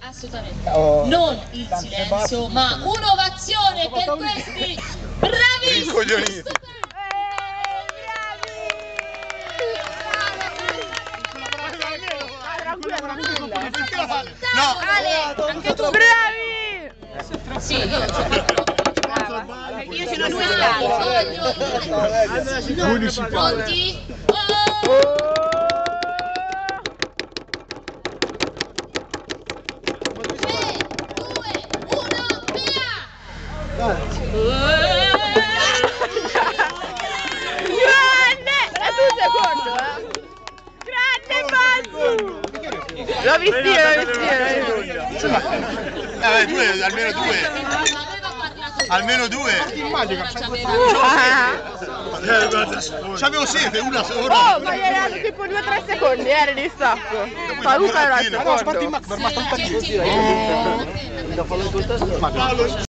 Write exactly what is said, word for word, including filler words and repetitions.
assolutamente. Oh, non il silenzio, ma un'ovazione per questi bravissimi. No, Ale, anche tu bravi! Sì, io ci ho fatto. Io ce n'ho due stati. Pronti? Oh! Grande! È tu secondo, eh? Grande Bazzu! L'ho visto io, l'ho visto io. Insomma, eh, due, almeno due. Almeno due. C'avevo sete, una sola. Oh, ma gli hai dato tipo due o tre secondi, era di stacco. Saluta la seconda. Ma